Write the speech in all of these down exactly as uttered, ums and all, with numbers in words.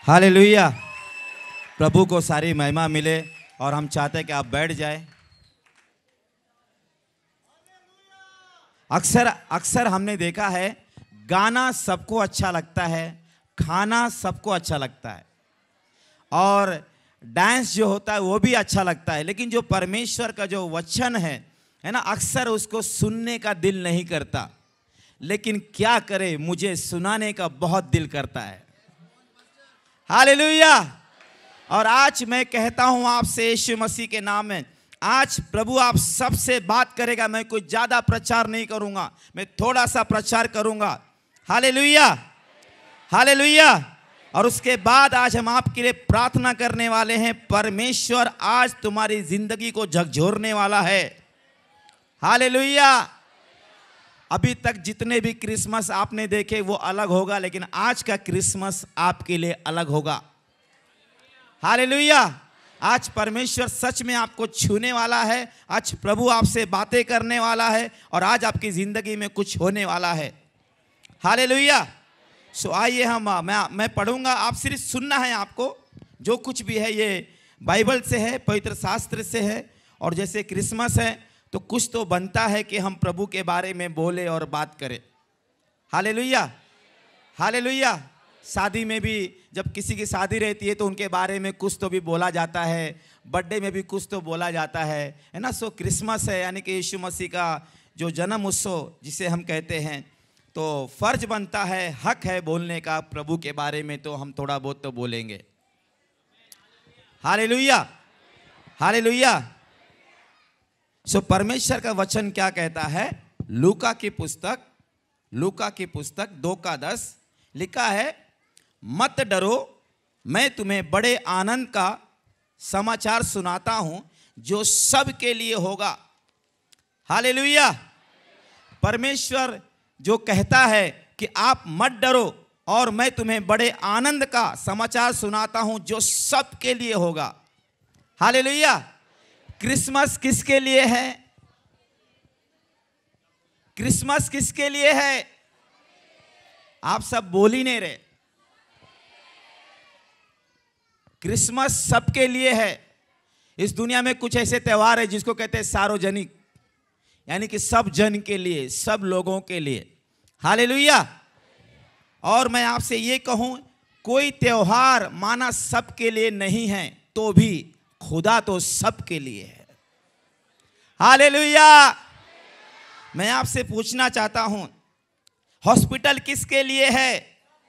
Hallelujah. प्रभु को सारी महिमा मिले और हम चाहते हैं कि आप बैठ जाए। अक्सर अक्सर हमने देखा है गाना सबको अच्छा लगता है, खाना सबको अच्छा लगता है और डांस जो होता है वो भी अच्छा लगता है, लेकिन जो परमेश्वर का जो वचन है है ना, अक्सर उसको सुनने का दिल नहीं करता। लेकिन क्या करे, मुझे सुनाने का बहुत दिल करता है। हालेलुया। और आज मैं कहता हूं आपसे यीशु मसीह के नाम में, आज प्रभु आप सबसे बात करेगा। मैं कोई ज्यादा प्रचार नहीं करूंगा, मैं थोड़ा सा प्रचार करूंगा। Hallelujah, hallelujah. और उसके बाद आज हम आपके लिए प्रार्थना करने वाले हैं। परमेश्वर आज तुम्हारी जिंदगी को झकझोरने वाला है। हालेलुया। अभी तक जितने भी क्रिसमस आपने देखे वो अलग होगा, लेकिन आज का क्रिसमस आपके लिए अलग होगा। हालेलुया। आज परमेश्वर सच में आपको छूने वाला है। आज प्रभु आपसे बातें करने वाला है और आज आपकी जिंदगी में कुछ होने वाला है। हालेलुया। सो आइए हम मैं मैं पढ़ूंगा, आप सिर्फ सुनना है। आपको जो कुछ भी है ये बाइबल से है, पवित्र शास्त्र से है। और जैसे क्रिसमस है तो कुछ तो बनता है कि हम प्रभु के बारे में बोले और बात करें। Hallelujah, hallelujah. शादी में भी जब किसी की शादी रहती है तो उनके बारे में कुछ तो भी बोला जाता है, बर्थडे में भी कुछ तो बोला जाता है, है ना। सो क्रिसमस है यानी कि यीशु मसीह का जो जन्म उत्सव जिसे हम कहते हैं, तो फर्ज बनता है, हक है बोलने का प्रभु के बारे में, तो हम थोड़ा बहुत तो बोलेंगे। Hallelujah, hallelujah. सो परमेश्वर का वचन क्या कहता है? लूका की पुस्तक, लूका की पुस्तक दो का दस लिखा है, मत डरो, मैं तुम्हें बड़े आनंद का समाचार सुनाता हूं जो सबके लिए होगा। हालेलुया। परमेश्वर जो कहता है कि आप मत डरो और मैं तुम्हें बड़े आनंद का समाचार सुनाता हूं जो सबके लिए होगा। हालेलुया। क्रिसमस किसके लिए है? क्रिसमस किसके लिए है? आप सब बोल ही नहीं रहे। क्रिसमस सबके लिए है। इस दुनिया में कुछ ऐसे त्योहार है जिसको कहते हैं सार्वजनिक, यानी कि सब जन के लिए, सब लोगों के लिए। हालेलुया। और मैं आपसे ये कहूं, कोई त्योहार माना सबके लिए नहीं है, तो भी खुदा तो सबके लिए है। हालेलुया। मैं आपसे पूछना चाहता हूं, हॉस्पिटल किसके लिए है?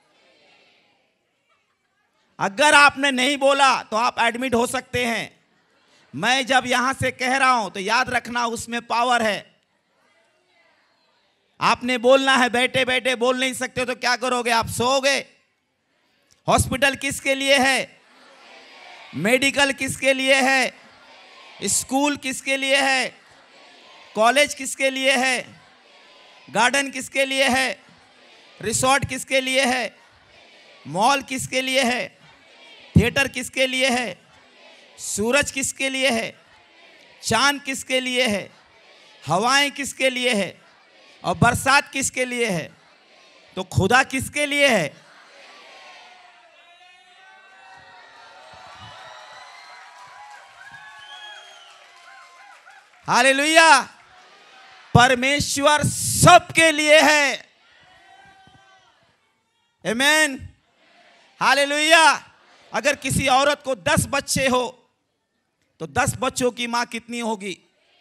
अगर आपने नहीं बोला तो आप एडमिट हो सकते हैं। मैं जब यहां से कह रहा हूं तो याद रखना, उसमें पावर है। आपने बोलना है, बैठे बैठे बोल नहीं सकते तो क्या करोगे? आप सोओगे। हॉस्पिटल किसके लिए है? मेडिकल किसके लिए है? स्कूल किसके लिए है? कॉलेज किसके लिए है? गार्डन किसके लिए है? रिसोर्ट किसके लिए है? मॉल किसके लिए है? थिएटर किसके लिए है? सूरज किसके लिए है? चांद किसके लिए है? हवाएं किसके लिए है? और बरसात किसके लिए है? तो खुदा किसके लिए है? हालेलुया। परमेश्वर सबके लिए है। आमीन। हालेलुया। अगर किसी औरत को दस बच्चे हो तो दस बच्चों की मां कितनी होगी?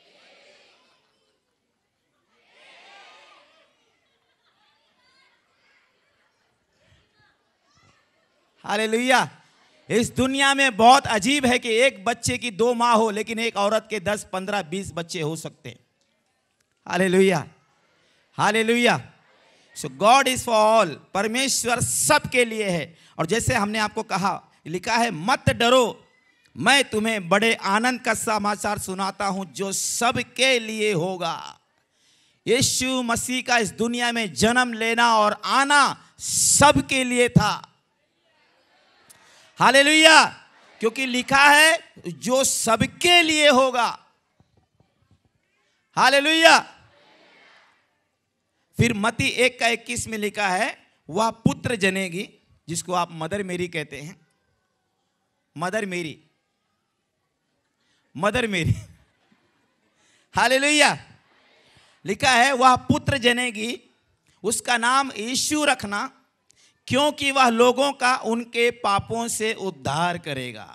हालेलुया। इस दुनिया में बहुत अजीब है कि एक बच्चे की दो माँ हो, लेकिन एक औरत के दस पंद्रह बीस बच्चे हो सकते हैं। Hallelujah, hallelujah. So God is for all. परमेश्वर सबके लिए है। और जैसे हमने आपको कहा, लिखा है, मत डरो, मैं तुम्हें बड़े आनंद का समाचार सुनाता हूं जो सबके लिए होगा। यीशु मसीह का इस दुनिया में जन्म लेना और आना सबके लिए था। हालेलुया। क्योंकि लिखा है जो सबके लिए होगा। हालेलुया। फिर मत्ती एक का इक्कीस में लिखा है, वह पुत्र जनेगी, जिसको आप मदर मेरी कहते हैं, मदर मेरी, मदर मेरी। हालेलुया। लिखा है वह पुत्र जनेगी, उसका नाम यीशु रखना, क्योंकि वह लोगों का उनके पापों से उद्धार करेगा।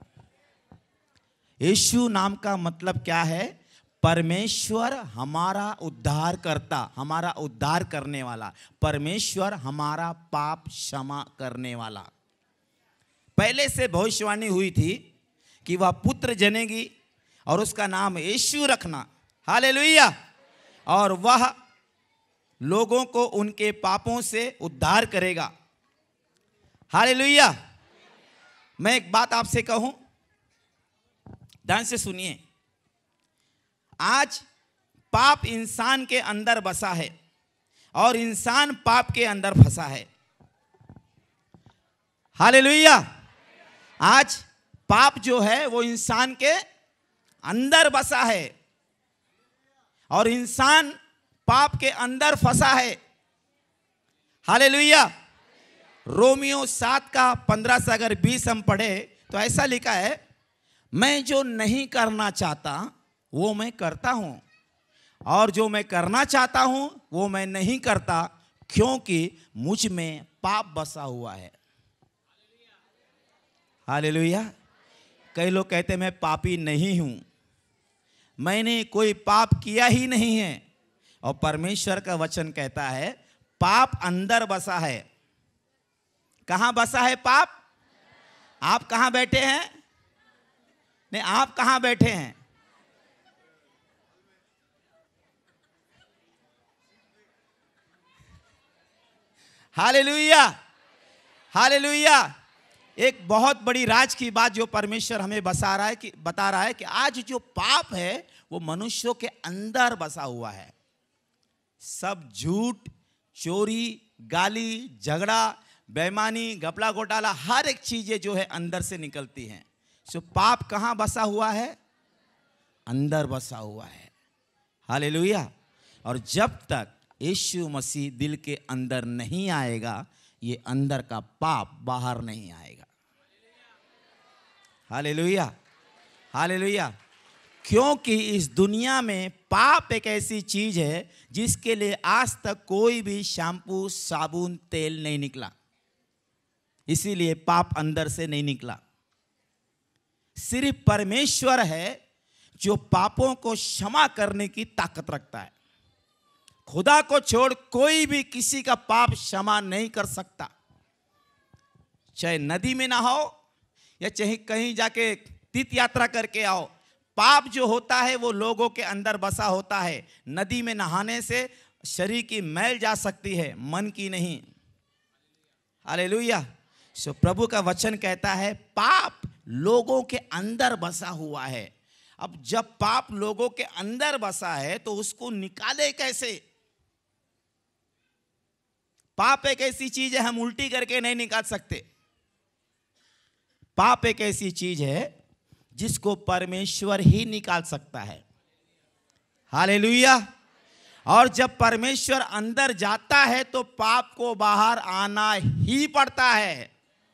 यीशु नाम का मतलब क्या है? परमेश्वर हमारा उद्धार करता, हमारा उद्धार करने वाला, परमेश्वर हमारा पाप क्षमा करने वाला। पहले से भविष्यवाणी हुई थी कि वह पुत्र जनेगी और उसका नाम यीशु रखना। हालेलुया। और वह लोगों को उनके पापों से उद्धार करेगा। हालेलुया। मैं एक बात आपसे कहूं, ध्यान से सुनिए। आज पाप इंसान के अंदर बसा है और इंसान पाप के अंदर फंसा है। हालेलुया। आज पाप जो है वो इंसान के अंदर बसा है और इंसान पाप के अंदर फंसा है। हालेलुया। रोमियो सात का पंद्रह से अगर बीस हम पढ़े तो ऐसा लिखा है, मैं जो नहीं करना चाहता वो मैं करता हूं, और जो मैं करना चाहता हूं वो मैं नहीं करता, क्योंकि मुझ में पाप बसा हुआ है। हालेलुया। कई लोग कहते हैं मैं पापी नहीं हूं, मैंने कोई पाप किया ही नहीं है। और परमेश्वर का वचन कहता है पाप अंदर बसा है। कहां बसा है पाप? आप कहां बैठे हैं? नहीं, आप कहां बैठे हैं? हालेलुया। हालेलुया। एक बहुत बड़ी राज की बात जो परमेश्वर हमें बता रहा है कि बता रहा है कि आज जो पाप है वो मनुष्यों के अंदर बसा हुआ है। सब झूठ, चोरी, गाली, झगड़ा, बेईमानी, घपला घोटाला, हर एक चीजें जो है अंदर से निकलती हैं। सो पाप कहां बसा हुआ है? अंदर बसा हुआ है। हालेलुया। और जब तक यीशु मसीह दिल के अंदर नहीं आएगा, ये अंदर का पाप बाहर नहीं आएगा। हालेलुया। हालेलुया। क्योंकि इस दुनिया में पाप एक ऐसी चीज है जिसके लिए आज तक कोई भी शैम्पू, साबुन, तेल नहीं निकला, इसीलिए पाप अंदर से नहीं निकला। सिर्फ परमेश्वर है जो पापों को क्षमा करने की ताकत रखता है। खुदा को छोड़ कोई भी किसी का पाप क्षमा नहीं कर सकता। चाहे नदी में नहाओ या चाहे कहीं जाके तीर्थ यात्रा करके आओ, पाप जो होता है वो लोगों के अंदर बसा होता है। नदी में नहाने से शरीर की मैल जा सकती है, मन की नहीं। हालेलुया। सो प्रभु का वचन कहता है पाप लोगों के अंदर बसा हुआ है। अब जब पाप लोगों के अंदर बसा है तो उसको निकाले कैसे? पाप एक ऐसी चीज है हम उल्टी करके नहीं निकाल सकते। पाप एक ऐसी चीज है जिसको परमेश्वर ही निकाल सकता है। हालेलुया। और जब परमेश्वर अंदर जाता है तो पाप को बाहर आना ही पड़ता है।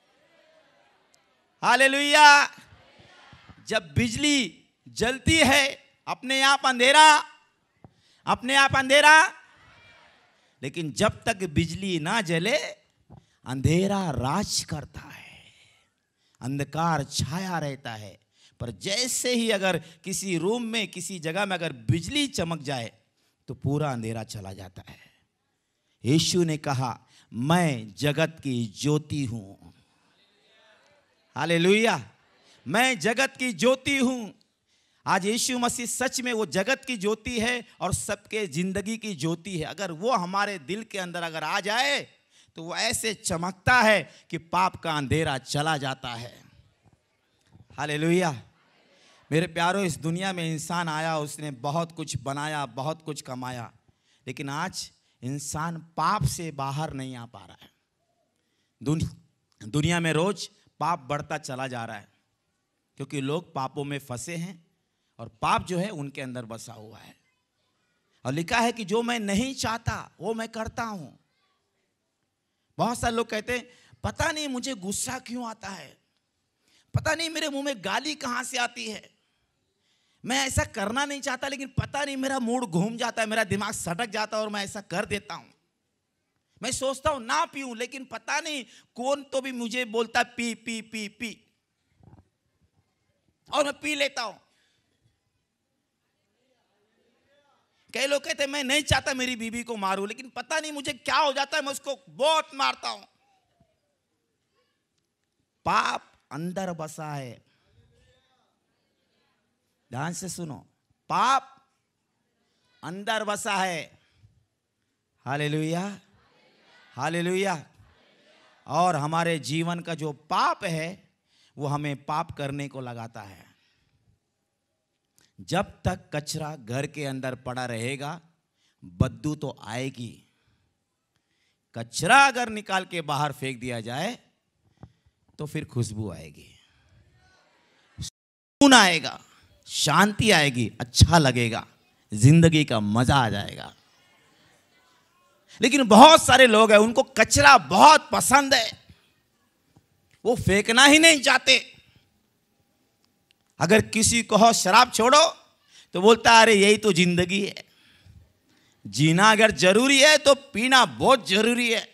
हालेलुया। जब बिजली जलती है अपने आप अंधेरा, अपने आप अंधेरा, लेकिन जब तक बिजली ना जले अंधेरा राज करता है, अंधकार छाया रहता है। पर जैसे ही अगर किसी रूम में, किसी जगह में अगर बिजली चमक जाए तो पूरा अंधेरा चला जाता है। यीशु ने कहा मैं जगत की ज्योति हूं। हालेलुया। मैं जगत की ज्योति हूं। आज यीशु मसीह सच में वो जगत की ज्योति है और सबके जिंदगी की ज्योति है। अगर वो हमारे दिल के अंदर अगर आ जाए तो वो ऐसे चमकता है कि पाप का अंधेरा चला जाता है। हालेलुया। मेरे प्यारों, इस दुनिया में इंसान आया, उसने बहुत कुछ बनाया, बहुत कुछ कमाया, लेकिन आज इंसान पाप से बाहर नहीं आ पा रहा है। दुनिया दुनिया में रोज पाप बढ़ता चला जा रहा है क्योंकि लोग पापों में फंसे हैं और पाप जो है उनके अंदर बसा हुआ है। और लिखा है कि जो मैं नहीं चाहता वो मैं करता हूं। बहुत सारे लोग कहते हैं पता नहीं मुझे गुस्सा क्यों आता है, पता नहीं मेरे मुंह में गाली कहां से आती है। मैं ऐसा करना नहीं चाहता, लेकिन पता नहीं मेरा मूड घूम जाता है, मेरा दिमाग सटक जाता है और मैं ऐसा कर देता हूं। मैं सोचता हूं ना पीऊं, लेकिन पता नहीं कौन तो भी मुझे बोलता पी पी पी पी, और मैं पी लेता हूं। कई लोग कहते हैं मैं नहीं चाहता मेरी बीवी को मारूं, लेकिन पता नहीं मुझे क्या हो जाता है, मैं उसको बहुत मारता हूं। पाप अंदर बसा है। ध्यान से सुनो, पाप अंदर बसा है। Hallelujah, hallelujah. और हमारे जीवन का जो पाप है वो हमें पाप करने को लगाता है। जब तक कचरा घर के अंदर पड़ा रहेगा, बदबू तो आएगी। कचरा अगर निकाल के बाहर फेंक दिया जाए तो फिर खुशबू आएगी, सुकून आएगा, शांति आएगी, अच्छा लगेगा, जिंदगी का मजा आ जाएगा। लेकिन बहुत सारे लोग हैं, उनको कचरा बहुत पसंद है, वो फेंकना ही नहीं चाहते। अगर किसी को हो शराब छोड़ो तो बोलता है अरे यही तो जिंदगी है। जीना अगर जरूरी है तो पीना बहुत जरूरी है।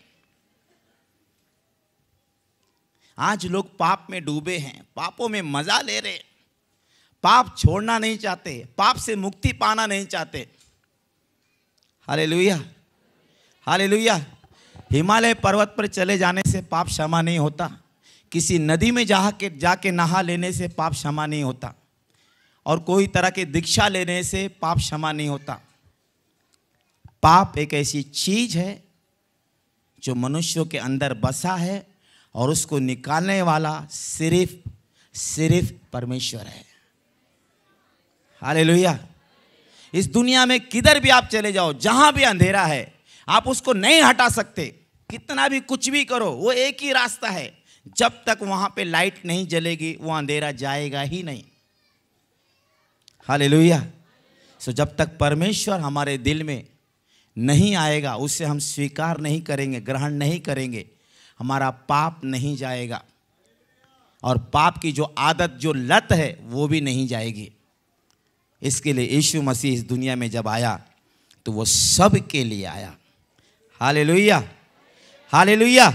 आज लोग पाप में डूबे हैं, पापों में मजा ले रहे, पाप छोड़ना नहीं चाहते, पाप से मुक्ति पाना नहीं चाहते। Hallelujah, hallelujah. हिमालय पर्वत पर चले जाने से पाप क्षमा नहीं होता। किसी नदी में जाके जाके नहा लेने से पाप क्षमा नहीं होता। और कोई तरह की दीक्षा लेने से पाप क्षमा नहीं होता। पाप एक ऐसी चीज है जो मनुष्यों के अंदर बसा है, और उसको निकालने वाला सिर्फ सिर्फ परमेश्वर है। हालेलुया। इस दुनिया में किधर भी आप चले जाओ, जहां भी अंधेरा है, आप उसको नहीं हटा सकते। कितना भी कुछ भी करो, वो एक ही रास्ता है। जब तक वहां पे लाइट नहीं जलेगी वो अंधेरा जाएगा ही नहीं। हालेलुया। सो जब तक परमेश्वर हमारे दिल में नहीं आएगा, उसे हम स्वीकार नहीं करेंगे, ग्रहण नहीं करेंगे, हमारा पाप नहीं जाएगा। और पाप की जो आदत, जो लत है, वो भी नहीं जाएगी। इसके लिए यीशु मसीह इस दुनिया में जब आया तो वो सब के लिए आया। Hallelujah, hallelujah.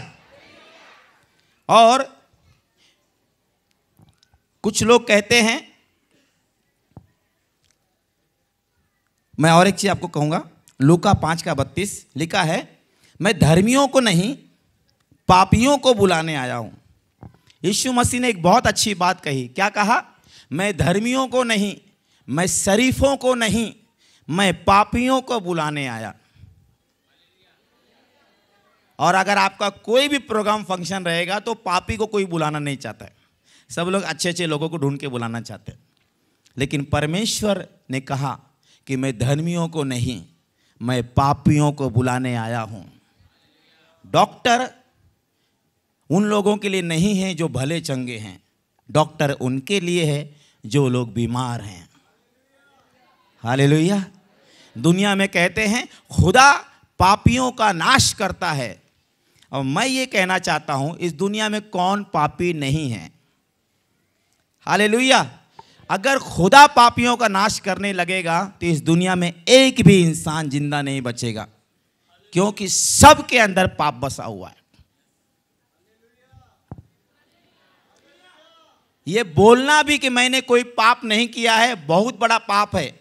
और कुछ लोग कहते हैं, मैं और एक चीज आपको कहूंगा, लूका पांच का बत्तीस लिखा है, मैं धर्मियों को नहीं पापियों को बुलाने आया हूं। यीशु मसीह ने एक बहुत अच्छी बात कही। क्या कहा? मैं धर्मियों को नहीं, मैं शरीफों को नहीं, मैं पापियों को बुलाने आया। और अगर आपका कोई भी प्रोग्राम फंक्शन रहेगा तो पापी को कोई बुलाना नहीं चाहता है। सब लोग अच्छे अच्छे लोगों को ढूंढ के बुलाना चाहते हैं। लेकिन परमेश्वर ने कहा कि मैं धर्मियों को नहीं, मैं पापियों को बुलाने आया हूं। डॉक्टर उन लोगों के लिए नहीं है जो भले चंगे हैं, डॉक्टर उनके लिए है जो लोग बीमार हैं। हालेलुया। दुनिया में कहते हैं खुदा पापियों का नाश करता है, और मैं ये कहना चाहता हूं, इस दुनिया में कौन पापी नहीं है? हालेलुया। अगर खुदा पापियों का नाश करने लगेगा तो इस दुनिया में एक भी इंसान जिंदा नहीं बचेगा, क्योंकि सबके अंदर पाप बसा हुआ है। ये बोलना भी कि मैंने कोई पाप नहीं किया है बहुत बड़ा पाप है।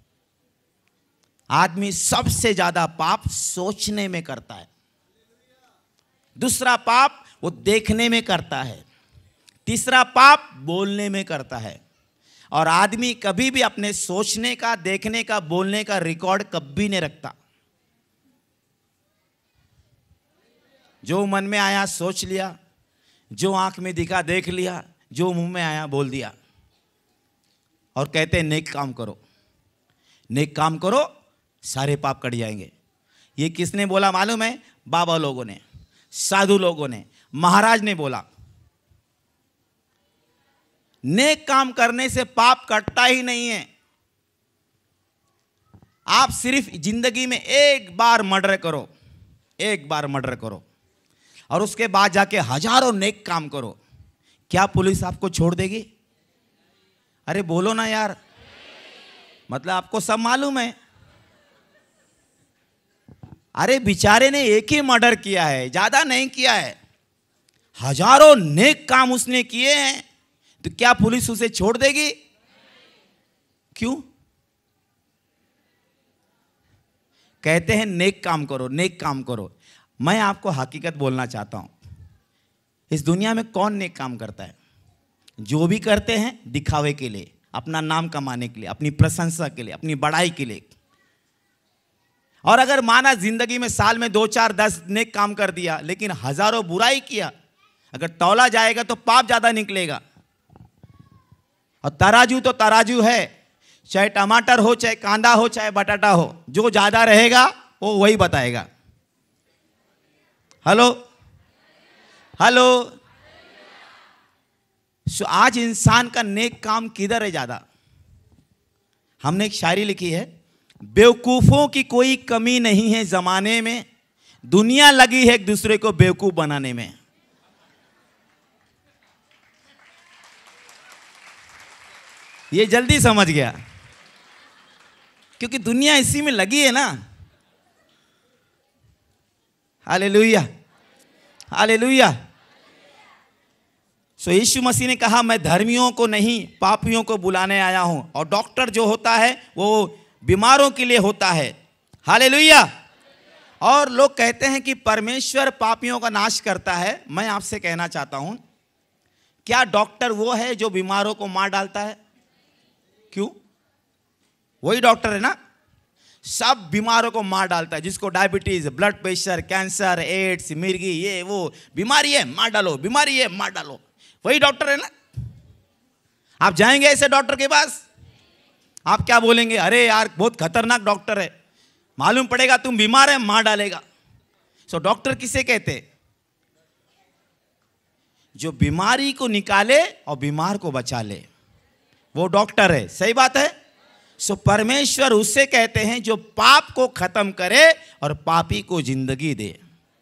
आदमी सबसे ज्यादा पाप सोचने में करता है, दूसरा पाप वो देखने में करता है, तीसरा पाप बोलने में करता है। और आदमी कभी भी अपने सोचने का, देखने का, बोलने का रिकॉर्ड कभी नहीं रखता। जो मन में आया सोच लिया, जो आंख में दिखा देख लिया, जो मुंह में आया बोल दिया। और कहते हैं नेक काम करो, नेक काम करो, सारे पाप कट जाएंगे। ये किसने बोला मालूम है? बाबा लोगों ने, साधु लोगों ने, महाराज ने बोला। नेक काम करने से पाप कटता ही नहीं है। आप सिर्फ जिंदगी में एक बार मर्डर करो, एक बार मर्डर करो, और उसके बाद जाके हजारों नेक काम करो। क्या पुलिस आपको छोड़ देगी? अरे बोलो ना यार, मतलब आपको सब मालूम है। अरे बेचारे ने एक ही मर्डर किया है, ज्यादा नहीं किया है, हजारों नेक काम उसने किए हैं, तो क्या पुलिस उसे छोड़ देगी? क्यों? कहते हैं नेक काम करो, नेक काम करो। मैं आपको हकीकत बोलना चाहता हूं, इस दुनिया में कौन नेक काम करता है? जो भी करते हैं दिखावे के लिए, अपना नाम कमाने के लिए, अपनी प्रशंसा के लिए, अपनी बड़ाई के लिए। और अगर माना जिंदगी में साल में दो चार दस नेक काम कर दिया लेकिन हजारों बुराई किया, अगर तौला जाएगा तो पाप ज्यादा निकलेगा। और तराजू तो तराजू है, चाहे टमाटर हो, चाहे कांदा हो, चाहे बटाटा हो, जो ज्यादा रहेगा वो वही बताएगा। Hello hello. सो आज इंसान का नेक काम किधर है ज्यादा? हमने एक शायरी लिखी है, बेवकूफों की कोई कमी नहीं है जमाने में, दुनिया लगी है एक दूसरे को बेवकूफ बनाने में। ये जल्दी समझ गया, क्योंकि दुनिया इसी में लगी है ना। Hallelujah hallelujah. सो यीशु मसीह ने कहा, मैं धर्मियों को नहीं पापियों को बुलाने आया हूं। और डॉक्टर जो होता है वो बीमारों के लिए होता है। हालेलुया। और लोग कहते हैं कि परमेश्वर पापियों का नाश करता है। मैं आपसे कहना चाहता हूं, क्या डॉक्टर वो है जो बीमारों को मार डालता है? क्यों? वही डॉक्टर है ना, सब बीमारों को मार डालता है। जिसको diabetes, blood pressure, cancer, AIDS, मिर्गी, ये वो बीमारी है, मार डालो, बीमारी है, मार डालो, वही डॉक्टर है ना। आप जाएंगे ऐसे डॉक्टर के पास, आप क्या बोलेंगे? अरे यार बहुत खतरनाक डॉक्टर है, मालूम पड़ेगा तुम बीमार है, मार डालेगा। सो डॉक्टर किसे कहते? जो बीमारी को निकाले और बीमार को बचा ले, वो डॉक्टर है। सही बात है। सो परमेश्वर उससे कहते हैं जो पाप को खत्म करे और पापी को जिंदगी दे।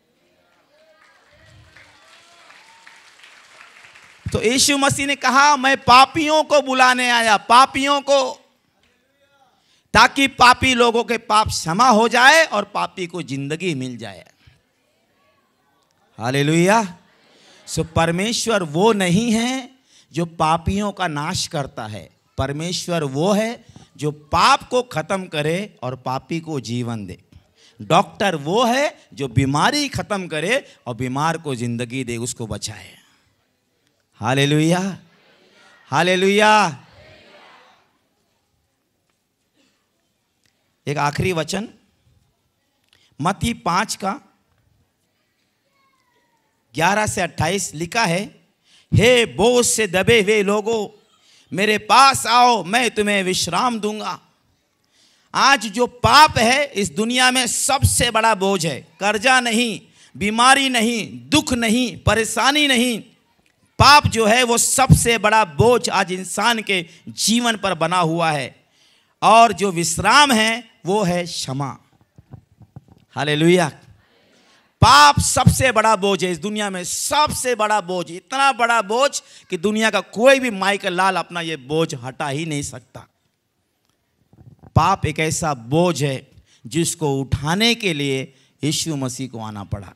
तो यीशु मसीह ने कहा, मैं पापियों को बुलाने आया, पापियों को, ताकि पापी लोगों के पाप क्षमा हो जाए और पापी को जिंदगी मिल जाए। हालेलुया। सो परमेश्वर वो नहीं है जो पापियों का नाश करता है, परमेश्वर वो है जो पाप को खत्म करे और पापी को जीवन दे। डॉक्टर वो है जो बीमारी खत्म करे और बीमार को जिंदगी दे, उसको बचाए। Hallelujah hallelujah. एक आखिरी वचन मत्ती पांच का ग्यारह से अट्ठाईस लिखा है, हे बोझ से दबे हुए लोगों, मेरे पास आओ, मैं तुम्हें विश्राम दूंगा। आज जो पाप है इस दुनिया में सबसे बड़ा बोझ है। कर्जा नहीं, बीमारी नहीं, दुख नहीं, परेशानी नहीं, पाप जो है वो सबसे बड़ा बोझ आज इंसान के जीवन पर बना हुआ है। और जो विश्राम है वो है क्षमा। हालेलुया। पाप सबसे बड़ा बोझ है इस दुनिया में, सबसे बड़ा बोझ, इतना बड़ा बोझ कि दुनिया का कोई भी माई का लाल अपना ये बोझ हटा ही नहीं सकता। पाप एक ऐसा बोझ है जिसको उठाने के लिए यीशु मसीह को आना पड़ा।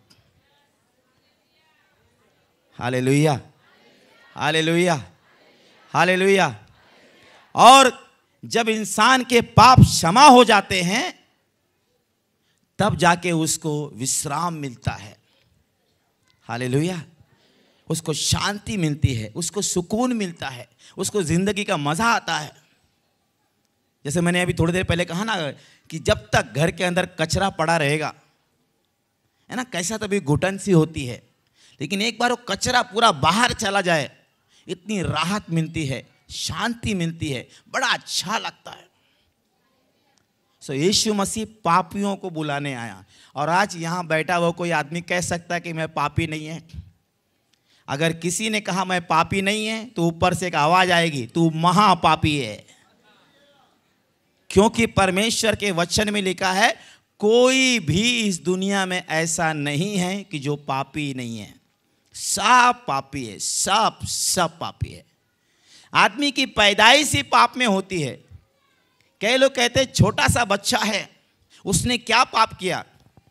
Hallelujah hallelujah hallelujah. और जब इंसान के पाप क्षमा हो जाते हैं तब जाके उसको विश्राम मिलता है। हालेलुया। उसको शांति मिलती है, उसको सुकून मिलता है, उसको जिंदगी का मजा आता है। जैसे मैंने अभी थोड़ी देर पहले कहा ना कि जब तक घर के अंदर कचरा पड़ा रहेगा है ना, कैसा तभी घुटन सी होती है, लेकिन एक बार वो कचरा पूरा बाहर चला जाए, इतनी राहत मिलती है, शांति मिलती है, बड़ा अच्छा लगता है। सो यीशु मसीह पापियों को बुलाने आया। और आज यहाँ बैठा हुआ कोई आदमी कह सकता है कि मैं पापी नहीं है? अगर किसी ने कहा मैं पापी नहीं है तो ऊपर से एक आवाज आएगी, तू महापापी है। क्योंकि परमेश्वर के वचन में लिखा है, कोई भी इस दुनिया में ऐसा नहीं है कि जो पापी नहीं है। सब पापी है, सब सब पापी है। आदमी की पैदाइश ही पाप में होती है। कई लोग कहते हैं छोटा सा बच्चा है, उसने क्या पाप किया?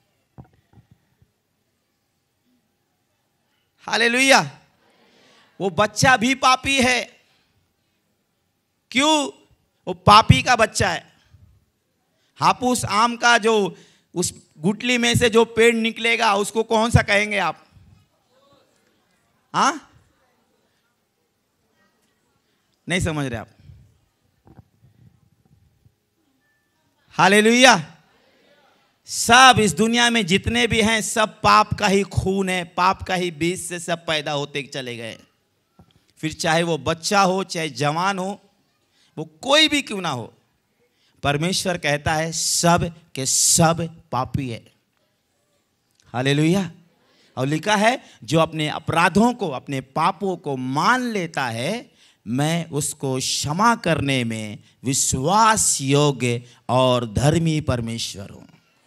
हालेलुया। वो बच्चा भी पापी है। क्यों? वो पापी का बच्चा है। हापुस आम का जो उस गुठली में से जो पेड़ निकलेगा उसको कौन सा कहेंगे आप? हाँ, नहीं समझ रहे आप? हालेलुया। सब इस दुनिया में जितने भी हैं सब पाप का ही खून है, पाप का ही बीज से सब पैदा होते चले गए। फिर चाहे वो बच्चा हो, चाहे जवान हो, वो कोई भी क्यों ना हो, परमेश्वर कहता है सब के सब पापी है। हालेलुया। और लिखा है जो अपने अपराधों को, अपने पापों को मान लेता है, मैं उसको क्षमा करने में विश्वास योग्य और धर्मी परमेश्वर हूं।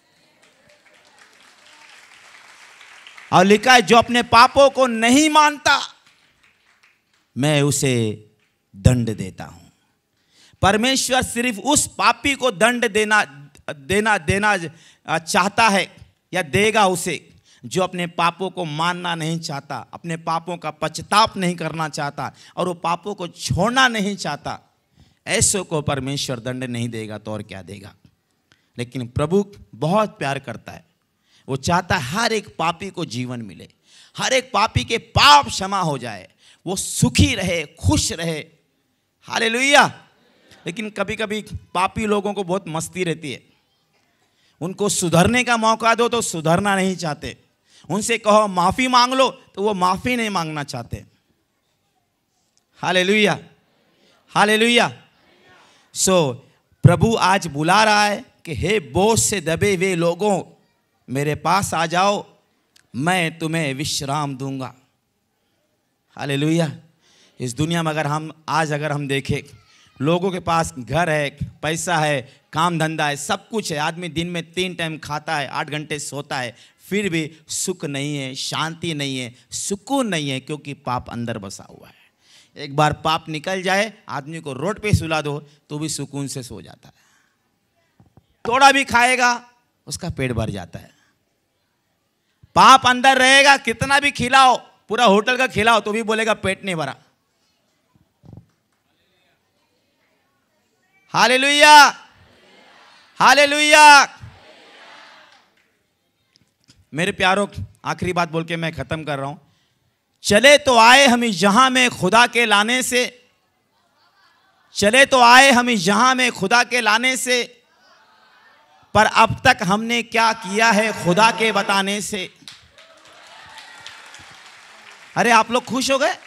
और लिखा है जो अपने पापों को नहीं मानता, मैं उसे दंड देता हूं। परमेश्वर सिर्फ उस पापी को दंड देना देना देना चाहता है या देगा उसे जो अपने पापों को मानना नहीं चाहता, अपने पापों का पश्चाताप नहीं करना चाहता और वो पापों को छोड़ना नहीं चाहता। ऐसों को परमेश्वर दंड नहीं देगा तो और क्या देगा। लेकिन प्रभु बहुत प्यार करता है। वो चाहता है हर एक पापी को जीवन मिले, हर एक पापी के पाप क्षमा हो जाए, वो सुखी रहे, खुश रहे। हालेलुया। लेकिन कभी कभी पापी लोगों को बहुत मस्ती रहती है। उनको सुधरने का मौका दो तो सुधरना नहीं चाहते। उनसे कहो माफी मांग लो तो वो माफी नहीं मांगना चाहते। Hallelujah, hallelujah. सो प्रभु आज बुला रहा है कि हे बोझ से दबे हुए लोगों, मेरे पास आ जाओ, मैं तुम्हें विश्राम दूंगा। हालेलुया। इस दुनिया में अगर हम आज अगर हम देखें, लोगों के पास घर है, पैसा है, काम धंधा है, सब कुछ है, आदमी दिन में तीन टाइम खाता है, आठ घंटे सोता है, फिर भी सुख नहीं है, शांति नहीं है, सुकून नहीं है, क्योंकि पाप अंदर बसा हुआ है। एक बार पाप निकल जाए, आदमी को रोड पे सुला दो तो भी सुकून से सो जाता है। थोड़ा भी खाएगा उसका पेट भर जाता है। पाप अंदर रहेगा, कितना भी खिलाओ, पूरा होटल का खिलाओ तो भी बोलेगा पेट नहीं भरा। Hallelujah, hallelujah. मेरे प्यारों, आखिरी बात बोल के मैं खत्म कर रहा हूं। चले तो आए हम इस जहां में खुदा के लाने से, चले तो आए हम इस जहां में खुदा के लाने से, पर अब तक हमने क्या किया है खुदा के बताने से। अरे आप लोग खुश हो गए?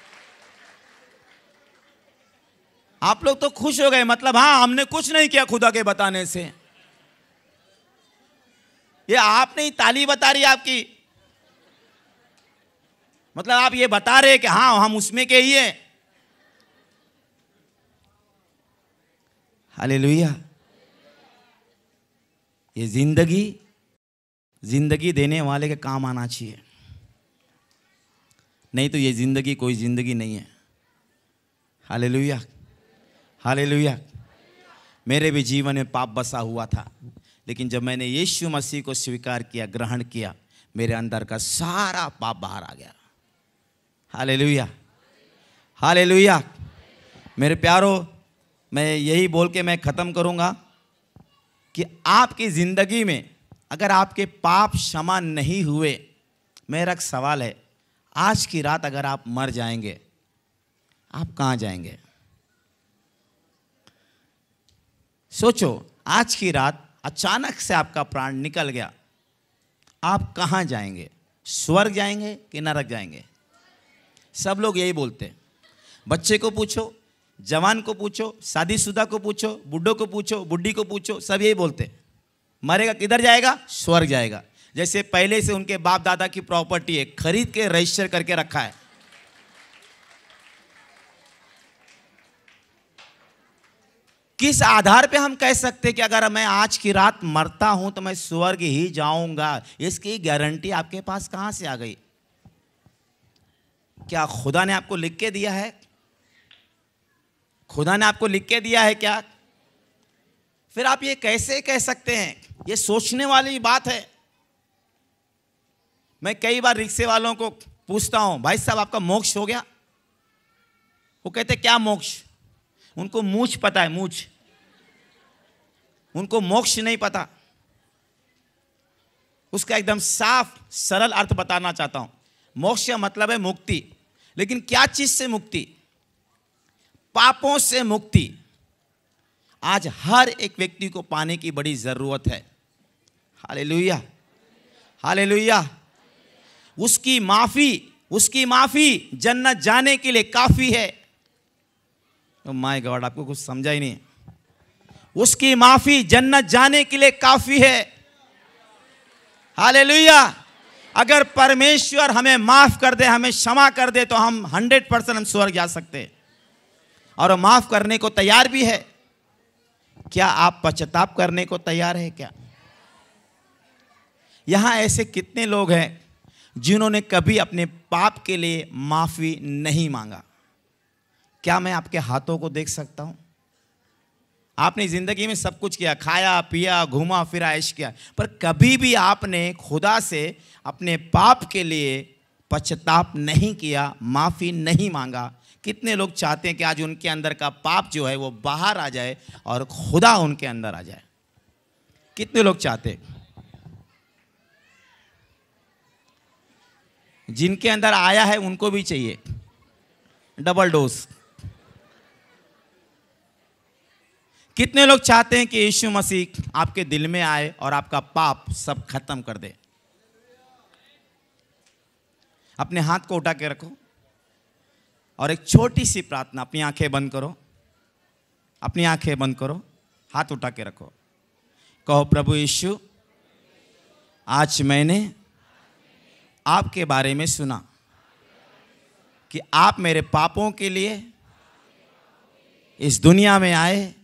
आप लोग तो खुश हो गए, मतलब हाँ हमने कुछ नहीं किया खुदा के बताने से। ये आप नहीं, ताली बता रही आपकी। मतलब आप ये बता रहे कि हाँ हम उसमें के ही हैं। हालेलुया। ये जिंदगी जिंदगी देने वाले के काम आना चाहिए, नहीं तो ये जिंदगी कोई जिंदगी नहीं है। Hallelujah, hallelujah. मेरे भी जीवन में पाप बसा हुआ था, लेकिन जब मैंने यीशु मसीह को स्वीकार किया, ग्रहण किया, मेरे अंदर का सारा पाप बाहर आ गया। Hallelujah, hallelujah. मेरे प्यारों, मैं यही बोल के मैं ख़त्म करूँगा कि आपकी ज़िंदगी में अगर आपके पाप क्षमा नहीं हुए, मेरा एक सवाल है, आज की रात अगर आप मर जाएंगे, आप कहाँ जाएंगे? सोचो, आज की रात अचानक से आपका प्राण निकल गया, आप कहाँ जाएंगे? स्वर्ग जाएंगे कि नरक जाएंगे? सब लोग यही बोलते हैं। बच्चे को पूछो, जवान को पूछो, शादीशुदा को पूछो, बुड्ढों को पूछो, बुड्ढी को पूछो, सब यही बोलते हैं। मरेगा किधर जाएगा? स्वर्ग जाएगा। जैसे पहले से उनके बाप दादा की प्रॉपर्टी है, खरीद के रजिस्टर करके रखा है। किस आधार पे हम कह सकते हैं कि अगर मैं आज की रात मरता हूं तो मैं स्वर्ग ही जाऊंगा? इसकी गारंटी आपके पास कहां से आ गई? क्या खुदा ने आपको लिख के दिया है? खुदा ने आपको लिख के दिया है क्या? फिर आप ये कैसे कह सकते हैं? ये सोचने वाली बात है। मैं कई बार रिक्शे वालों को पूछता हूं, भाई साहब आपका मोक्ष हो गया? वो कहते क्या मोक्ष? उनको मूछ पता है, मूछ, उनको मोक्ष नहीं पता। उसका एकदम साफ सरल अर्थ बताना चाहता हूं। मोक्ष का मतलब है मुक्ति, लेकिन क्या चीज से मुक्ति? पापों से मुक्ति। आज हर एक व्यक्ति को पाने की बड़ी जरूरत है। Hallelujah, hallelujah. उसकी माफी, उसकी माफी जन्नत जाने के लिए काफी है। तो माय गॉड, आपको कुछ समझा ही नहीं। उसकी माफी जन्नत जाने के लिए काफी है। हालेलुया। अगर परमेश्वर हमें माफ कर दे, हमें क्षमा कर दे, तो हम हंड्रेड परसेंट हम स्वर्ग जा सकते हैं, और माफ करने को तैयार भी है। क्या आप पश्चाताप करने को तैयार है क्या? यहां ऐसे कितने लोग हैं जिन्होंने कभी अपने पाप के लिए माफी नहीं मांगा? क्या मैं आपके हाथों को देख सकता हूं? आपने जिंदगी में सब कुछ किया, खाया पिया, घूमा फिरा, ऐश किया, पर कभी भी आपने खुदा से अपने पाप के लिए पश्चाताप नहीं किया, माफी नहीं मांगा। कितने लोग चाहते हैं कि आज उनके अंदर का पाप जो है वो बाहर आ जाए और खुदा उनके अंदर आ जाए? कितने लोग चाहते हैं? जिनके अंदर आया है उनको भी चाहिए डबल डोज। कितने लोग चाहते हैं कि यीशु मसीह आपके दिल में आए और आपका पाप सब खत्म कर दे? अपने हाथ को उठा के रखो और एक छोटी सी प्रार्थना, अपनी आंखें बंद करो, अपनी आंखें बंद करो, हाथ उठा के रखो। कहो, प्रभु यीशु, आज मैंने आपके बारे में सुना कि आप मेरे पापों के लिए इस दुनिया में आए,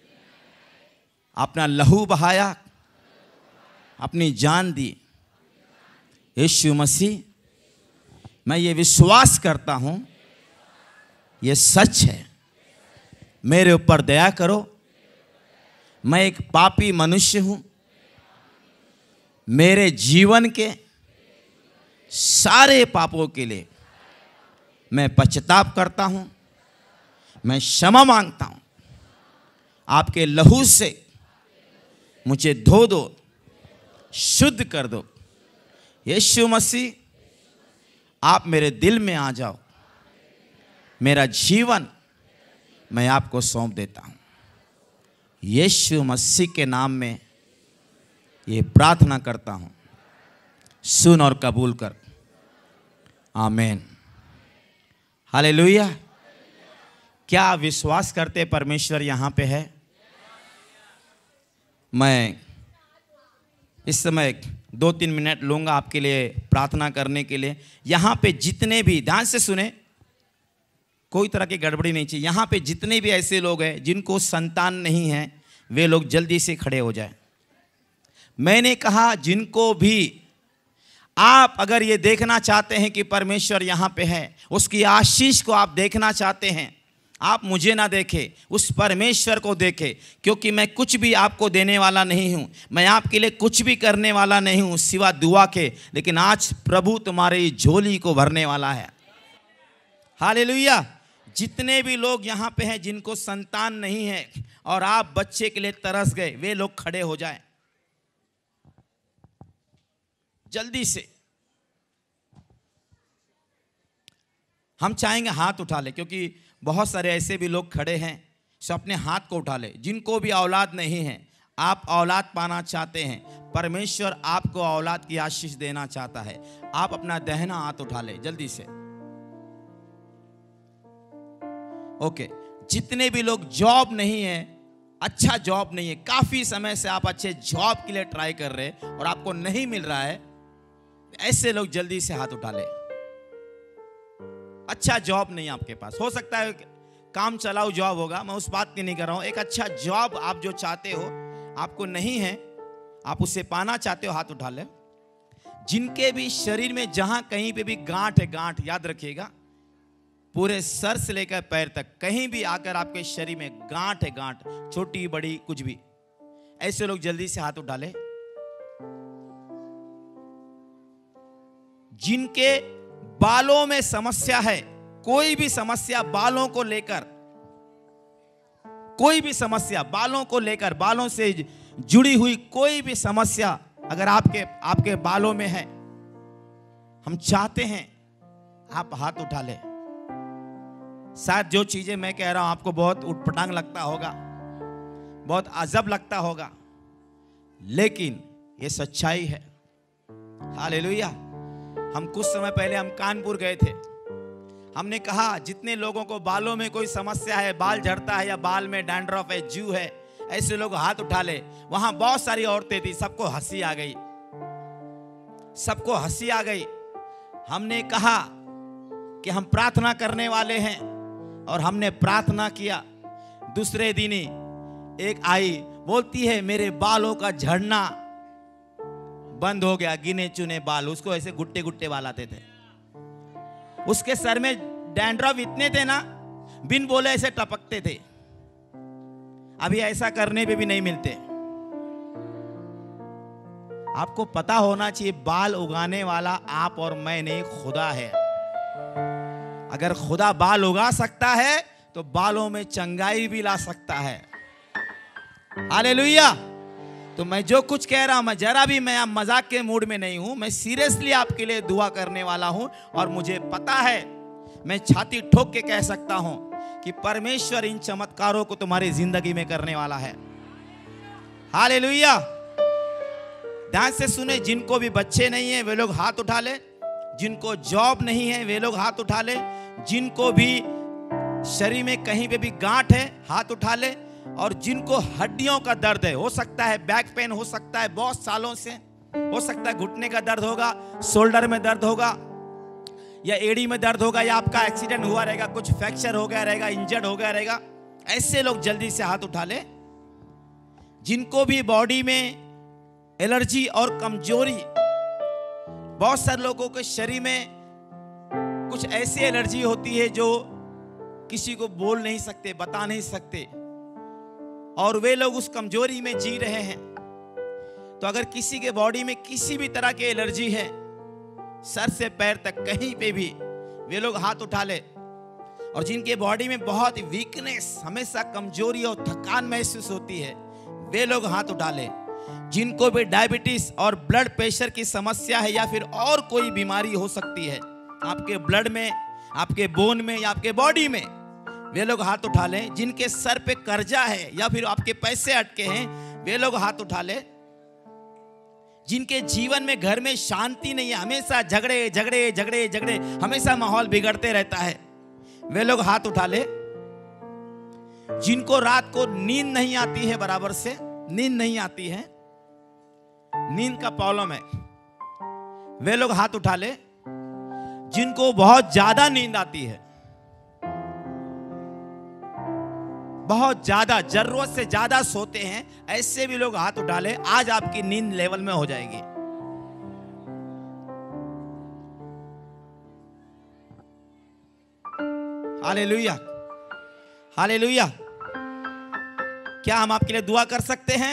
अपना लहू बहाया, अपनी जान दी। यीशु मसीह, मैं ये विश्वास करता हूं ये सच है, मेरे ऊपर दया करो। मैं एक पापी मनुष्य हूं, मेरे जीवन के सारे पापों के लिए मैं पश्चाताप करता हूं, मैं क्षमा मांगता हूं। आपके लहू से मुझे धो दो, शुद्ध कर दो। यीशु मसीह, आप मेरे दिल में आ जाओ, मेरा जीवन मैं आपको सौंप देता हूं। यीशु मसीह के नाम में ये प्रार्थना करता हूं, सुन और कबूल कर। आमीन, हालेलुया। क्या आप विश्वास करते परमेश्वर यहां पे है? मैं इस समय दो तीन मिनट लूंगा आपके लिए प्रार्थना करने के लिए। यहां पे जितने भी, ध्यान से सुने, कोई तरह की गड़बड़ी नहीं चाहिए। यहां पे जितने भी ऐसे लोग हैं जिनको संतान नहीं है, वे लोग जल्दी से खड़े हो जाएं। मैंने कहा, जिनको भी आप अगर ये देखना चाहते हैं कि परमेश्वर यहाँ पे है, उसकी आशीष को आप देखना चाहते हैं, आप मुझे ना देखें, उस परमेश्वर को देखें, क्योंकि मैं कुछ भी आपको देने वाला नहीं हूँ, मैं आपके लिए कुछ भी करने वाला नहीं हूँ सिवा दुआ के। लेकिन आज प्रभु तुम्हारी झोली को भरने वाला है। हालेलुया। जितने भी लोग यहाँ पे हैं जिनको संतान नहीं है और आप बच्चे के लिए तरस गए, वे लोग खड़े हो जाएं जल्दी से। हम चाहेंगे हाथ उठा ले, क्योंकि बहुत सारे ऐसे भी लोग खड़े हैं, सो अपने हाथ को उठा ले। जिनको भी औलाद नहीं है, आप औलाद पाना चाहते हैं, परमेश्वर आपको औलाद की आशीष देना चाहता है, आप अपना दाहिना हाथ उठा ले जल्दी से। ओके। जितने भी लोग जॉब नहीं है, अच्छा जॉब नहीं है, काफी समय से आप अच्छे जॉब के लिए ट्राई कर रहे और आपको नहीं मिल रहा है, ऐसे लोग जल्दी से हाथ उठा ले। अच्छा जॉब नहीं आपके पास, हो सकता है काम चलाऊ जॉब होगा, मैं उस बात की नहीं कर रहा हूं। एक अच्छा जॉब आप जो चाहते हो, आपको नहीं है, आप उसे पाना चाहते हो, हाथ उठा ले। जिनके भी शरीर में जहां कहीं पे भी गांठ है, गांठ याद रखिएगा, पूरे सर से लेकर पैर तक कहीं भी आकर आपके शरीर में गांठ है, गांठ, छोटी बड़ी कुछ भी, ऐसे लोग जल्दी से हाथ उठा ले। जिनके बालों में समस्या है, कोई भी समस्या बालों को लेकर, कोई भी समस्या बालों को लेकर, बालों से जुड़ी हुई कोई भी समस्या अगर आपके आपके बालों में है, हम चाहते हैं आप हाथ उठा ले। शायद जो चीजें मैं कह रहा हूं आपको बहुत उटपटांग लगता होगा, बहुत अजब लगता होगा, लेकिन ये सच्चाई है। हालेलुया। हम कुछ समय पहले हम कानपुर गए थे। हमने कहा जितने लोगों को बालों में कोई समस्या है, बाल झड़ता है या बाल में डैंड्रफ है, जू है, ऐसे लोग हाथ उठा ले। वहां बहुत सारी औरतें थी, सबको हंसी आ गई, सबको हंसी आ गई। हमने कहा कि हम प्रार्थना करने वाले हैं और हमने प्रार्थना किया। दूसरे दिन ही एक आई, बोलती है मेरे बालों का झड़ना बंद हो गया, गिने चुने बाल, उसको ऐसे गुट्टे गुट्टे बाल आते थे, उसके सर में डैंड्रफ इतने थे ना, बिन बोले ऐसे टपकते थे। अभी ऐसा करने पे भी नहीं मिलते। आपको पता होना चाहिए बाल उगाने वाला आप और मैं नहीं, खुदा है। अगर खुदा बाल उगा सकता है तो बालों में चंगाई भी ला सकता है। हालेलुया। तो मैं जो कुछ कह रहा हूं, मैं जरा भी मैं मजाक के मूड में नहीं हूं, मैं सीरियसली आपके लिए दुआ करने वाला हूं। और मुझे पता है, मैं छाती ठोक के कह सकता हूं कि परमेश्वर इन चमत्कारों को तुम्हारी जिंदगी में करने वाला है। हालेलुया। ध्यान से सुने, जिनको भी बच्चे नहीं है वे लोग हाथ उठा ले, जिनको जॉब नहीं है वे लोग हाथ उठा ले, जिनको भी शरीर में कहीं पे भी गांठ है हाथ उठा ले, और जिनको हड्डियों का दर्द है, हो सकता है बैक पेन हो सकता है बहुत सालों से, हो सकता है घुटने का दर्द होगा, शोल्डर में दर्द होगा, या एड़ी में दर्द होगा, या आपका एक्सीडेंट हुआ रहेगा, कुछ फ्रैक्चर हो गया रहेगा, इंजर्ड हो गया रहेगा, ऐसे लोग जल्दी से हाथ उठा ले। जिनको भी बॉडी में एलर्जी और कमजोरी, बहुत सारे लोगों के शरीर में कुछ ऐसी एलर्जी होती है जो किसी को बोल नहीं सकते, बता नहीं सकते, और वे लोग उस कमजोरी में जी रहे हैं। तो अगर किसी के बॉडी में किसी भी तरह की एलर्जी है, सर से पैर तक कहीं पे भी, वे लोग हाथ उठा ले। और जिनके बॉडी में बहुत वीकनेस, हमेशा कमजोरी और थकान महसूस होती है, वे लोग हाथ उठा ले। जिनको भी डायबिटीज और ब्लड प्रेशर की समस्या है, या फिर और कोई बीमारी हो सकती है आपके ब्लड में, आपके बोन में, या आपके बॉडी में, वे लोग हाथ उठा लें। जिनके सर पे कर्जा है या फिर आपके पैसे अटके हैं, वे लोग हाथ उठा ले। जिनके जीवन में घर में शांति नहीं है, हमेशा झगड़े झगड़े झगड़े झगड़े, हमेशा माहौल बिगड़ते रहता है, वे लोग हाथ उठा ले। जिनको रात को नींद नहीं आती है, बराबर से नींद नहीं आती है, नींद का प्रॉब्लम है, वे लोग हाथ उठा ले। जिनको बहुत ज्यादा नींद आती है, बहुत ज्यादा, जरूरत से ज्यादा सोते हैं, ऐसे भी लोग हाथ उठा ले। आज आपकी नींद लेवल में हो जाएगी। Hallelujah, hallelujah. क्या हम आपके लिए दुआ कर सकते हैं?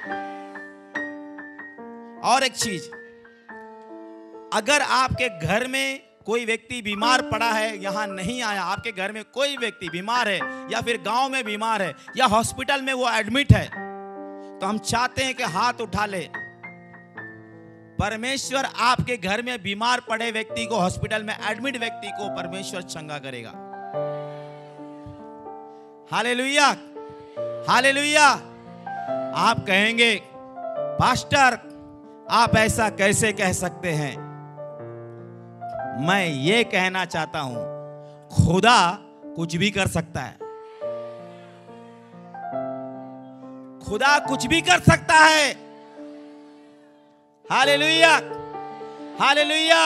और एक चीज, अगर आपके घर में कोई व्यक्ति बीमार पड़ा है, यहां नहीं आया, आपके घर में कोई व्यक्ति बीमार है, या फिर गांव में बीमार है, या हॉस्पिटल में वो एडमिट है, तो हम चाहते हैं कि हाथ उठा ले। परमेश्वर आपके घर में बीमार पड़े व्यक्ति को, हॉस्पिटल में एडमिट व्यक्ति को परमेश्वर चंगा करेगा। Hallelujah, hallelujah. आप कहेंगे पास्टर आप ऐसा कैसे कह सकते हैं? मैं ये कहना चाहता हूं, खुदा कुछ भी कर सकता है, खुदा कुछ भी कर सकता है। Hallelujah, hallelujah.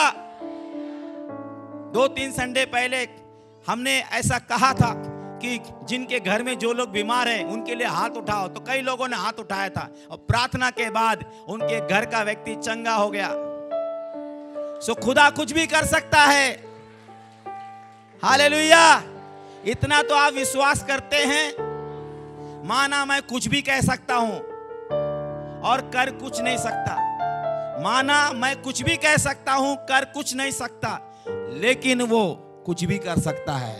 दो तीन संडे पहले हमने ऐसा कहा था कि जिनके घर में जो लोग बीमार हैं उनके लिए हाथ उठाओ, तो कई लोगों ने हाथ उठाया था, और प्रार्थना के बाद उनके घर का व्यक्ति चंगा हो गया। सो खुदा कुछ भी कर सकता है। हालेलुया। इतना तो आप विश्वास करते हैं, माना मैं कुछ भी कह सकता हूं और कर कुछ नहीं सकता, माना मैं कुछ भी कह सकता हूं कर कुछ नहीं सकता, लेकिन वो कुछ भी कर सकता है।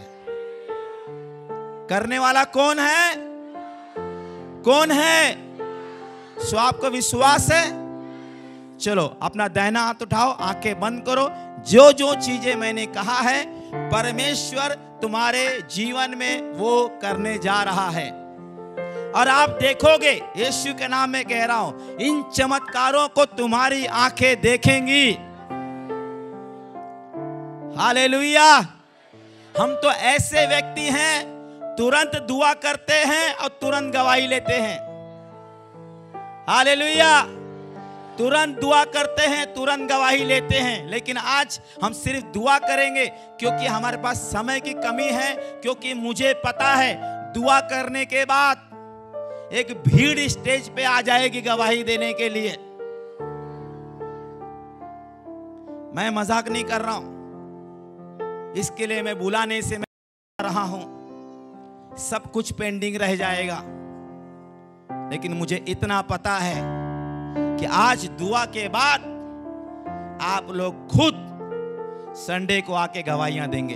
करने वाला कौन है? कौन है? सो आपको विश्वास है? चलो अपना दाहिना हाथ उठाओ, आंखें बंद करो। जो जो चीजें मैंने कहा है परमेश्वर तुम्हारे जीवन में वो करने जा रहा है, और आप देखोगे, यीशु के नाम में कह रहा हूं, इन चमत्कारों को तुम्हारी आंखें देखेंगी। हालेलुया। हम तो ऐसे व्यक्ति हैं, तुरंत दुआ करते हैं और तुरंत गवाही लेते हैं। हालेलुया। तुरंत दुआ करते हैं, तुरंत गवाही लेते हैं। लेकिन आज हम सिर्फ दुआ करेंगे क्योंकि हमारे पास समय की कमी है, क्योंकि मुझे पता है दुआ करने के बाद एक भीड़ स्टेज पे आ जाएगी गवाही देने के लिए। मैं मजाक नहीं कर रहा हूं, इसके लिए मैं बुलाने से मैं कर रहा हूं। सब कुछ पेंडिंग रह जाएगा, लेकिन मुझे इतना पता है कि आज दुआ के बाद आप लोग खुद संडे को आके गवाहियां देंगे।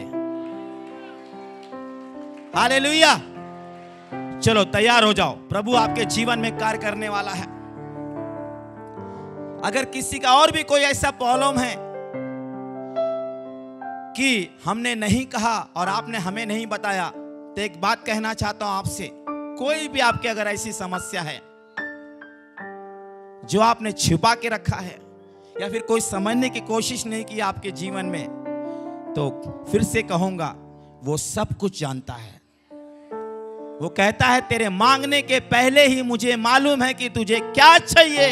हालेलुया। चलो तैयार हो जाओ, प्रभु आपके जीवन में कार्य करने वाला है। अगर किसी का और भी कोई ऐसा प्रॉब्लम है कि हमने नहीं कहा और आपने हमें नहीं बताया, तो एक बात कहना चाहता हूं आपसे, कोई भी आपके अगर ऐसी समस्या है जो आपने छुपा के रखा है या फिर कोई समझने की कोशिश नहीं की आपके जीवन में, तो फिर से कहूंगा, वो सब कुछ जानता है। वो कहता है तेरे मांगने के पहले ही मुझे मालूम है कि तुझे क्या चाहिए।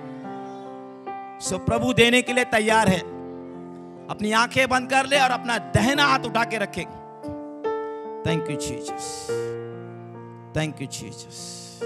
सो प्रभु देने के लिए तैयार है। अपनी आंखें बंद कर ले और अपना दाहिना हाथ उठा के रखे। Thank you Jesus, thank you Jesus.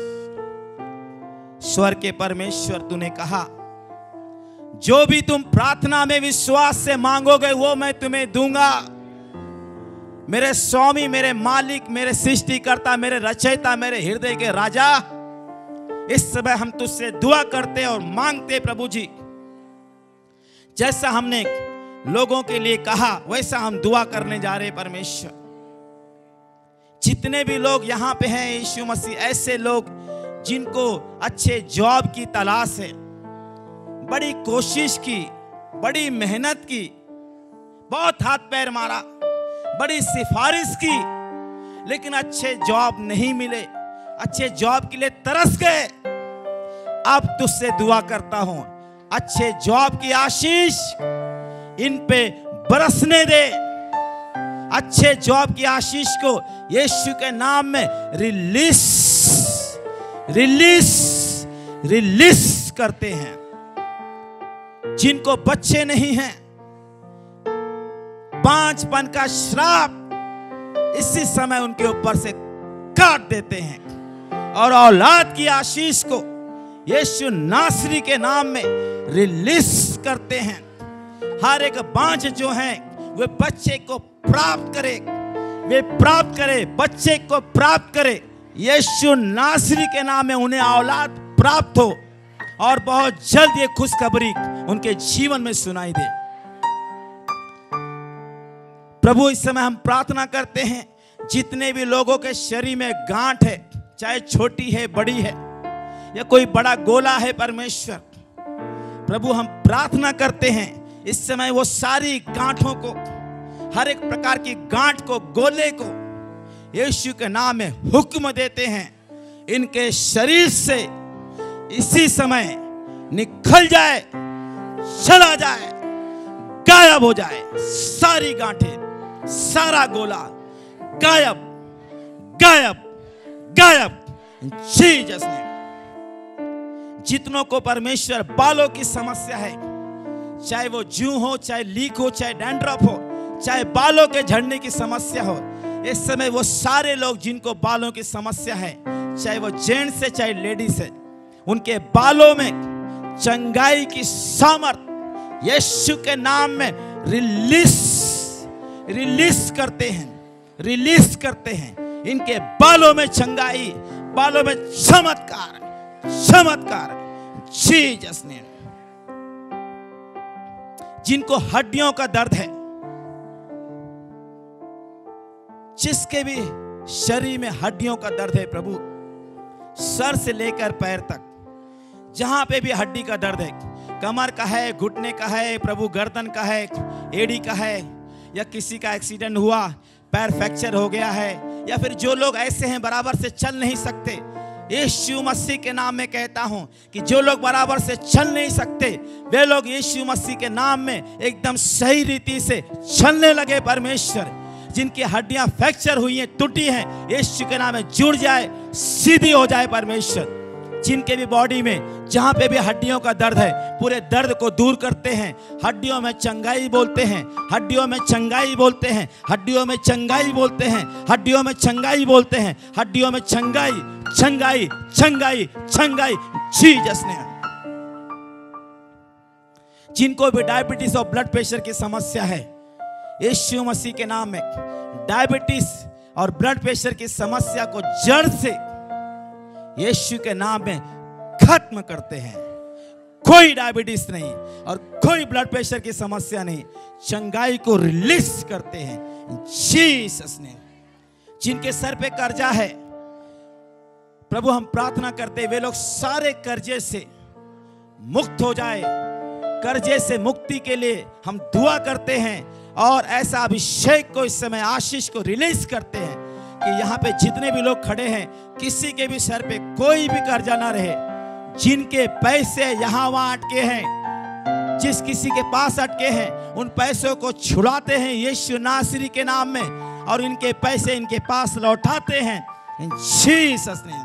स्वर्ग के परमेश्वर, तूने कहा जो भी तुम प्रार्थना में विश्वास से मांगोगे वो मैं तुम्हें दूंगा। मेरे स्वामी, मेरे मालिक, मेरे सृष्टिकर्ता, मेरे रचयिता, मेरे हृदय के राजा, इस समय हम तुझसे दुआ करते और मांगते प्रभु जी, जैसा हमने लोगों के लिए कहा वैसा हम दुआ करने जा रहे परमेश्वर। जितने भी लोग यहाँ पे हैं यीशु मसीह, ऐसे लोग जिनको अच्छे जॉब की तलाश है, बड़ी कोशिश की, बड़ी मेहनत की, बहुत हाथ पैर मारा, बड़ी सिफारिश की, लेकिन अच्छे जॉब नहीं मिले, अच्छे जॉब के लिए तरस गए। अब तुझसे दुआ करता हूं, अच्छे जॉब की आशीष इन पे बरसने दे। अच्छे जॉब की आशीष को यीशु के नाम में रिलीज रिलीज रिलीज करते हैं। जिनको बच्चे नहीं हैं, बांझपन का श्राप इसी समय उनके ऊपर से काट देते हैं और औलाद की आशीष को यीशु नासरी के नाम में रिलीज करते हैं। हर एक बांझ जो है वे बच्चे को प्राप्त करे, वे प्राप्त करे, बच्चे को प्राप्त करे। यीशु नासरी के नाम में उन्हें औलाद प्राप्त हो और बहुत जल्द ये खुशखबरी उनके जीवन में सुनाई दे। प्रभु, इस समय हम प्रार्थना करते हैं, जितने भी लोगों के शरीर में गांठ है, चाहे छोटी है, बड़ी है, या कोई बड़ा गोला है, परमेश्वर प्रभु हम प्रार्थना करते हैं इस समय वो सारी गांठों को, हर एक प्रकार की गांठ को, गोले को यीशु के नाम में हुक्म देते हैं, इनके शरीर से इसी समय निकल जाए, चला जाए, गायब हो जाए। सारी गांठें, सारा गोला गायब, गायब, गायब। जीसस ने जितनों को परमेश्वर बालों की समस्या है, चाहे वो जूं हो, चाहे लीक हो, चाहे डैंड्रफ हो, चाहे बालों के झड़ने की समस्या हो, इस समय वो सारे लोग जिनको बालों की समस्या है, चाहे वो जेंट्स है चाहे लेडीज है, उनके बालों में चंगाई की सामर्थ यीशु के नाम में रिलीज रिलीज करते हैं, रिलीज करते हैं। इनके बालों में चंगाई, बालों में चमत्कार, चमत्कार, जीसस नेम। जिनको हड्डियों का दर्द है, जिसके भी शरीर में हड्डियों का दर्द है प्रभु, सर से लेकर पैर तक, जहां पे भी हड्डी का दर्द है, कमर का है, घुटने का है प्रभु, गर्दन का है, एड़ी का है, या किसी का एक्सीडेंट हुआ, पैर फ्रैक्चर हो गया है, या फिर जो लोग ऐसे हैं बराबर से चल नहीं सकते, यीशु मसीह के नाम में कहता हूं कि जो लोग बराबर से चल नहीं सकते, वे लोग यीशु मसीह के नाम में एकदम सही रीति से चलने लगे। परमेश्वर, जिनकी हड्डियां फ्रैक्चर हुई हैं, टूटी हैं, यीशु के नाम में जुड़ जाए, सीधी हो जाए। परमेश्वर, जिनके भी बॉडी में जहां पे भी हड्डियों का दर्द है, पूरे दर्द को दूर करते हैं। हड्डियों में चंगाई बोलते हैं, हड्डियों में चंगाई बोलते हैं, हड्डियों में चंगाई बोलते हैं, हड्डियों में चंगाई बोलते हैं, हड्डियों में चंगाई, चंगाई, चंगाई, चंगाई, जीसस नेम। जिनको भी डायबिटीज और ब्लड प्रेशर की समस्या है, यीशु मसीह के नाम में डायबिटीज और ब्लड प्रेशर की समस्या को जड़ से यीशु के नाम में खत्म करते हैं। कोई डायबिटीज नहीं और कोई ब्लड प्रेशर की समस्या नहीं, चंगाई को रिलीज करते हैं जीसस ने। जिनके सर पे कर्जा है प्रभु, हम प्रार्थना करते वे लोग सारे कर्जे से मुक्त हो जाए। कर्जे से मुक्ति के लिए हम दुआ करते हैं और ऐसा अभिषेक को इस समय आशीष को रिलीज करते हैं कि यहाँ पे जितने भी लोग खड़े हैं, किसी के भी सर पे कोई भी कर्जा ना रहे। जिनके पैसे यहाँ वहाँ अटके हैं, जिस किसी के पास अटके हैं, उन पैसों को छुड़ाते हैं यीशु नासरी के नाम में, और इनके पैसे इनके पास लौटाते हैं जीसस नेम।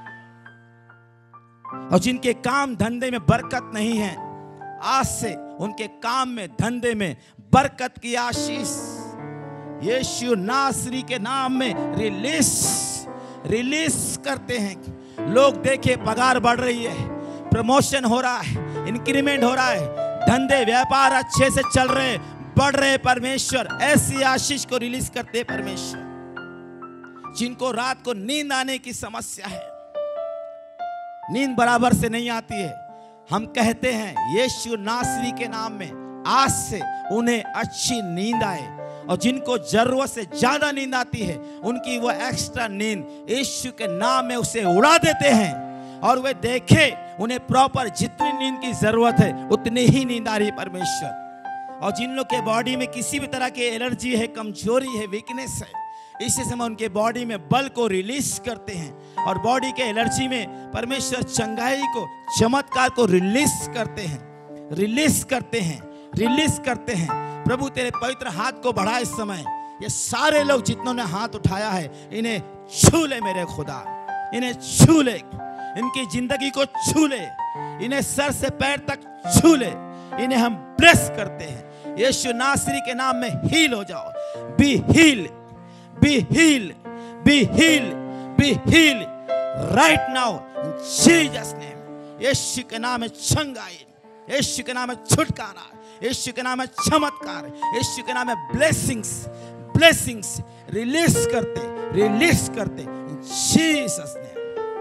और जिनके काम धंधे में बरकत नहीं है, आज से उनके काम में धंधे में बरकत की आशीष यीशु नासरी के नाम में रिलीज रिलीज करते हैं। लोग देखे पगार बढ़ रही है, प्रमोशन हो रहा है, इंक्रीमेंट हो रहा है, धंधे व्यापार अच्छे से चल रहे, बढ़ रहे। परमेश्वर, ऐसी आशीष को रिलीज करते परमेश्वर। जिनको रात को नींद आने की समस्या है, नींद बराबर से नहीं आती है, हम कहते हैं यीशु नासरी के नाम में आज से उन्हें अच्छी नींद आए। और जिनको जरूरत से ज्यादा नींद आती है, उनकी वो एक्स्ट्रा नींद यीशु के नाम में उसे उड़ा देते हैं, और वे देखे उन्हें प्रॉपर जितनी नींद की जरूरत है उतनी ही नींद आ रही है परमेश्वर। और जिन लोग के बॉडी में किसी भी तरह की एलर्जी है, कमजोरी है, वीकनेस है, इसी समय उनके बॉडी में बल को रिलीज करते हैं, और बॉडी के एलर्जी में परमेश्वर चंगाई को, चमत्कार को रिलीज करते हैं, रिलीज करते हैं, रिलीज करते हैं। प्रभु तेरे पवित्र हाथ को बढ़ा इस समय। ये सारे लोग जितनों ने हाथ उठाया है, इन्हें छू ले मेरे खुदा, इन्हें छू ले, इनकी जिंदगी को छू ले, इन्हें सर से पैर तक छू ले। इन्हें हम ब्लेस करते हैं यीशु नासरी के नाम में। हील हो जाओ, be heal, be heal, be heal, be heal right now Jesus name. यीशु के नाम में चंगाई, यीशु के नाम में छुटकारा, यीशु के नाम में चमत्कार, यीशु के नाम में ब्लेसिंग्स, ब्लेसिंग्स रिलीज करते, रिलीज करते जीसस नेम।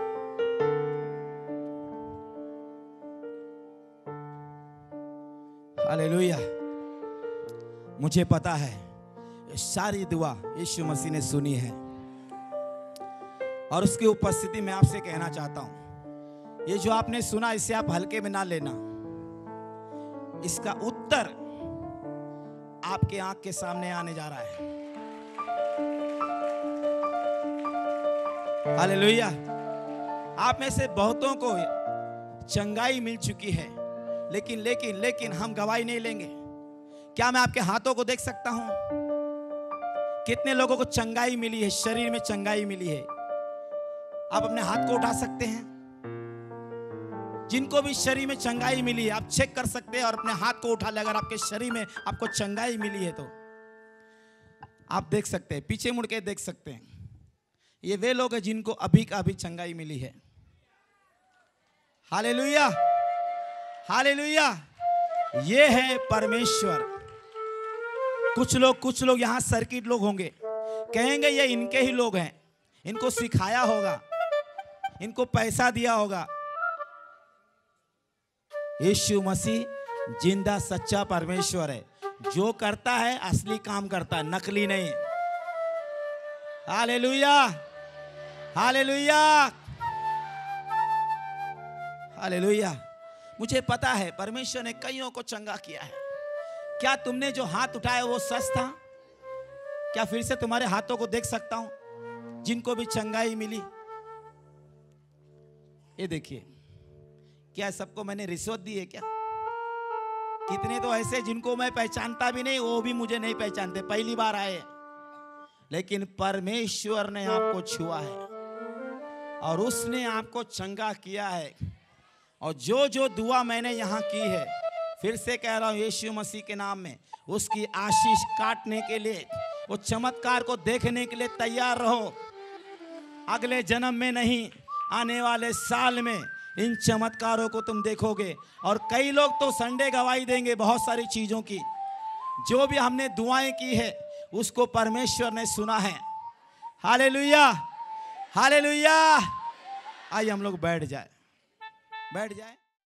हालेलुया। मुझे पता है ये सारी दुआ यीशु मसीह ने सुनी है, और उसकी उपस्थिति में आपसे कहना चाहता हूं, ये जो आपने सुना इसे आप हल्के में ना लेना। इसका उत्तर आपके आंख के सामने आने जा रहा है। हालेलुया। आप में से बहुतों को चंगाई मिल चुकी है, लेकिन लेकिन लेकिन हम गवाही नहीं लेंगे। क्या मैं आपके हाथों को देख सकता हूं? कितने लोगों को चंगाई मिली है, शरीर में चंगाई मिली है? आप अपने हाथ को उठा सकते हैं। जिनको भी शरीर में चंगाई मिली है, आप चेक कर सकते हैं और अपने हाथ को उठा ले। अगर आपके शरीर में आपको चंगाई मिली है तो आप देख सकते हैं, पीछे मुड़ के देख सकते हैं। ये वे लोग हैं जिनको अभी का अभी चंगाई मिली है। Hallelujah, hallelujah. ये है परमेश्वर, कुछ लोग कुछ लोग यहाँ सर्किट लोग होंगे, कहेंगे ये इनके ही लोग हैं, इनको सिखाया होगा, इनको पैसा दिया होगा। यीशु मसीह जिंदा सच्चा परमेश्वर है, जो करता है असली काम करता है, नकली नहीं। Hallelujah, hallelujah, hallelujah. मुझे पता है परमेश्वर ने कईयों को चंगा किया है। क्या तुमने जो हाथ उठाया वो सच था? क्या फिर से तुम्हारे हाथों को देख सकता हूं जिनको भी चंगाई मिली? ये देखिए, क्या सबको मैंने रिश्वत दी है क्या? कितने तो ऐसे जिनको मैं पहचानता भी नहीं, वो भी मुझे नहीं पहचानते, पहली बार आए, लेकिन परमेश्वर ने आपको छुआ है और उसने आपको चंगा किया है। और जो जो दुआ मैंने यहाँ की है, फिर से कह रहा हूँ यीशु मसीह के नाम में, उसकी आशीष काटने के लिए, वो चमत्कार को देखने के लिए तैयार रहो। अगले जन्म में नहीं, आने वाले साल में इन चमत्कारों को तुम देखोगे। और कई लोग तो संडे गवाही देंगे बहुत सारी चीजों की। जो भी हमने दुआएं की है उसको परमेश्वर ने सुना है। Hallelujah, hallelujah. आइए हम लोग बैठ जाए, बैठ जाए।